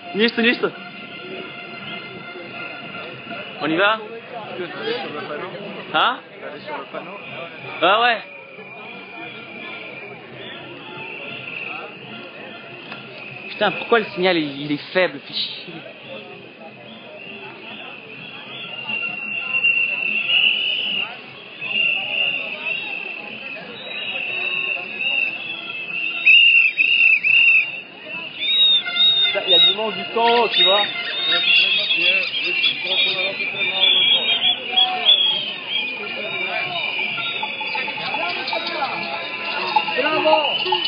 Нищо, нищо. On y va? Hein? Ah ouais. Putain, pourquoi le signal il est faible? Fais chier. Il y a du monde du temps, tu vois. Bravo!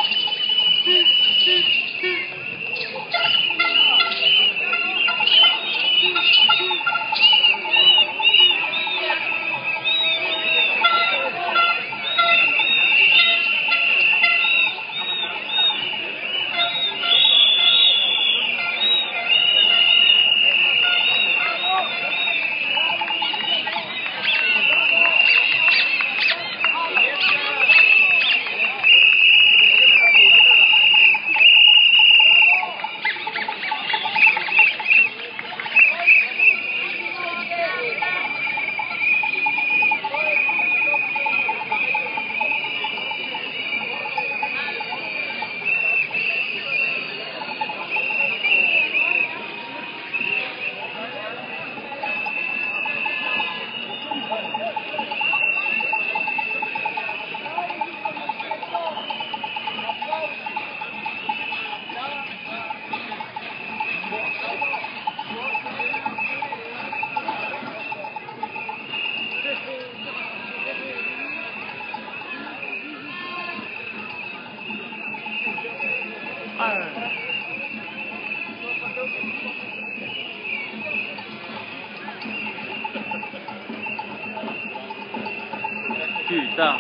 Putain.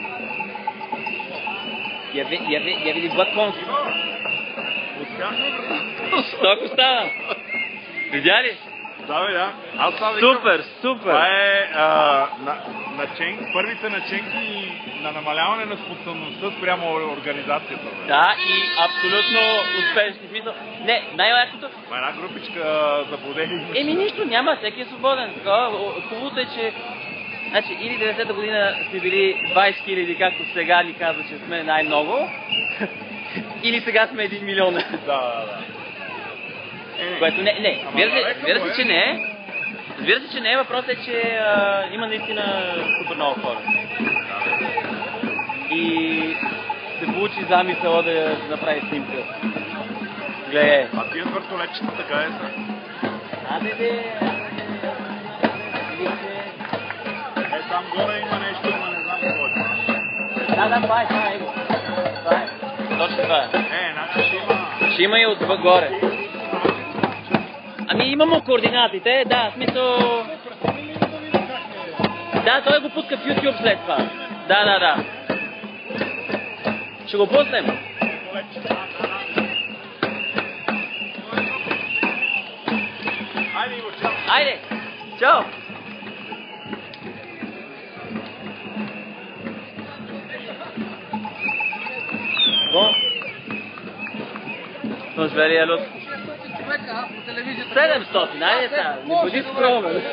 Il y avait des vacances. Tako stava. Видяли? Да. Аз това викам. Супер, супер. Това е първите наченки на намаляване на спонтанността спрямо организацията. Да, и абсолютно успешни. Смисъл. Не, най-лякото. Това е една групичка заблудени. Еми нищо, няма, всеки е свободен. Хубавото е, че значи, или 90-та година сме били 20 000, както сега ни казва, че сме най-много, или сега сме 1 милион. Да. Което не. Разбира се, че не е. Разбира се, че не е. Въпросът е, че има наистина супер много хора. И се получи замисъла да направи снимка. Гледай. А тия въртолетчета така е са? Там горе има нещо, но не знам какво е. Да, това е. Точно това е. Ще има и отгоре. Ами имаме координатите, да, в смисъл... Да, той го пуска в YouTube след това. Да. Ще го пуснем. Айде, чао! Bon. Non, je vais aller à l'autre. 700, айде сега, не бъди скромен.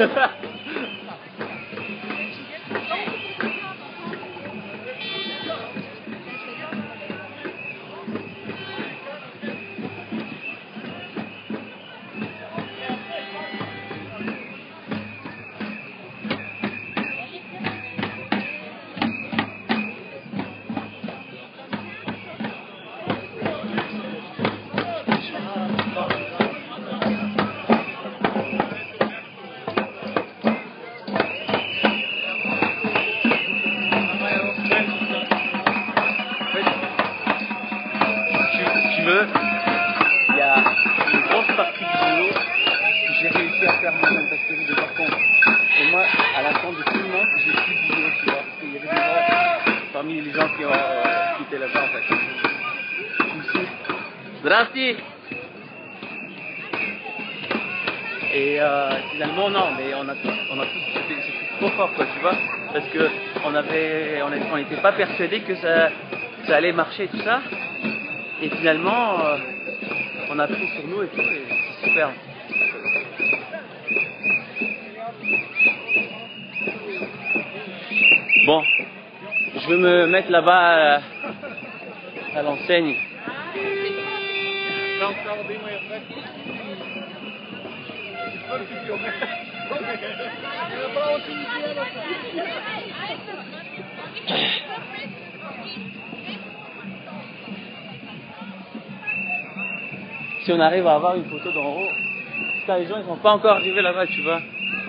Il y a une grosse partie du boulot que j'ai réussi à faire moi-même parce que j'ai des vacances. Et moi, à la fin de tout le monde, j'ai plus de boulot, tu vois, parce qu'il y avait des gens parmi les gens qui ont quitté là-bas en fait. Zdrasti! Et finalement non, mais on a tous c'était trop fort quoi, tu vois, parce que on n'était pas persuadé que ça allait marcher et tout ça. Et finalement, on a pris sur nous et tout. Et Super. Bon, je vais me mettre là-bas à l'enseigne. Si on arrive à avoir une photo d'en haut, putain, les gens ils sont pas encore arrivés là-bas, tu vois.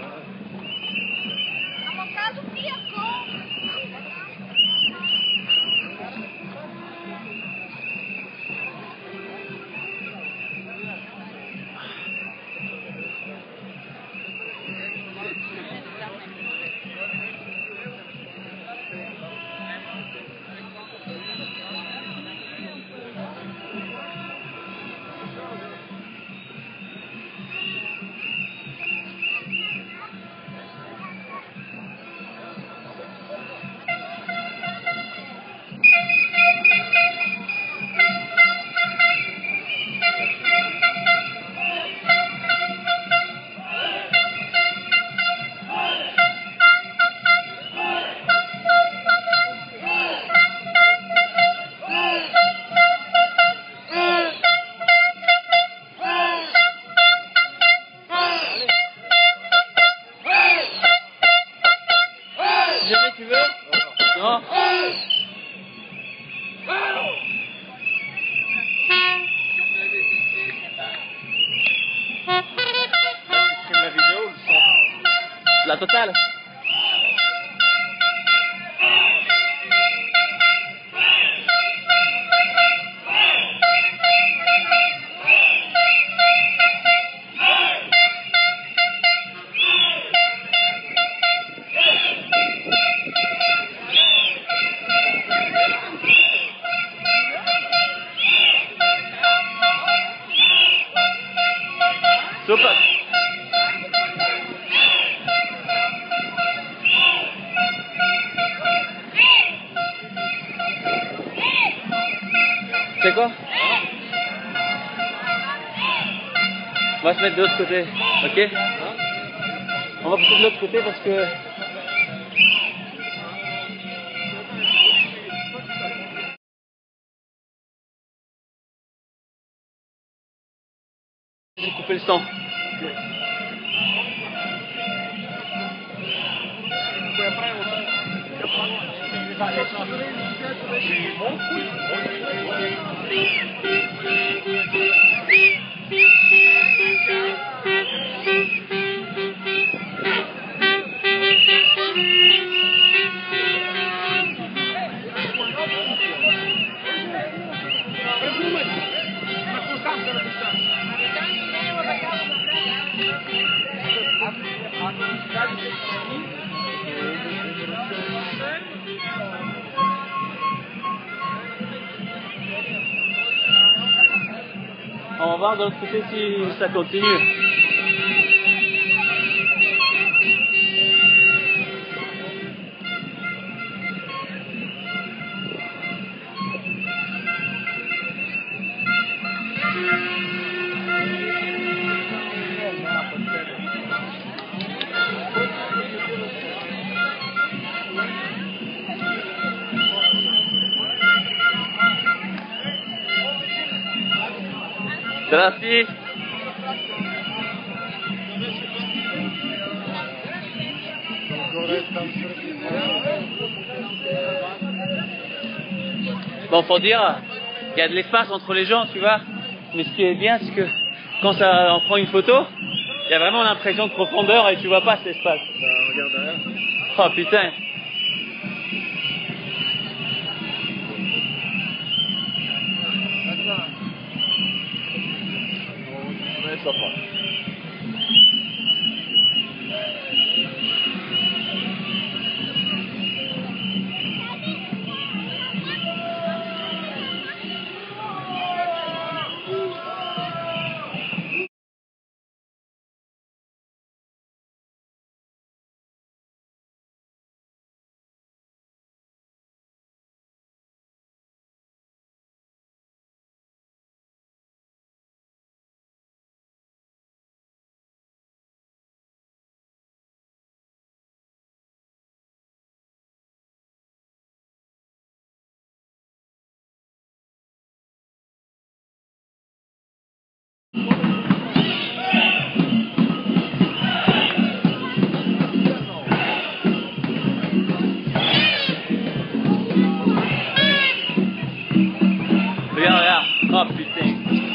Tu veux? Non. La vidéo ou le son? La totale. Super. C'est quoi? On va se mettre de l'autre côté, ok? On va passer de l'autre côté parce que... J'ai coupé le son. On va voir de l'autre côté si ça continue. Gracias. Bon, faut dire, il y a de l'espace entre les gens, tu vois. Mais ce qui est bien, c'est que quand ça, on prend une photo, il y a vraiment l'impression de profondeur et tu vois pas cet espace. Regarde derrière. Oh putain. Ça va. Regarde, regarde. Oh putain.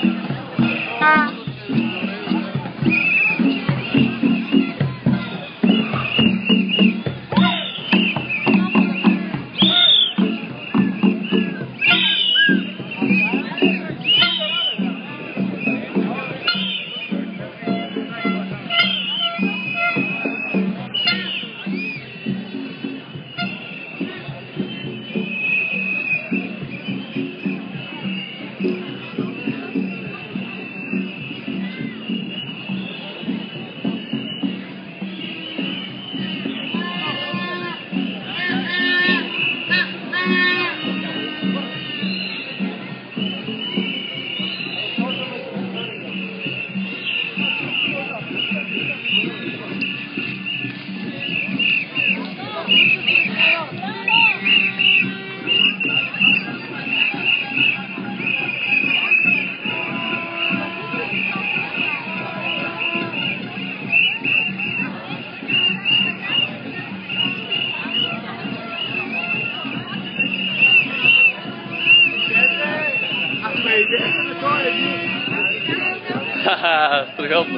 Haha, strigotno.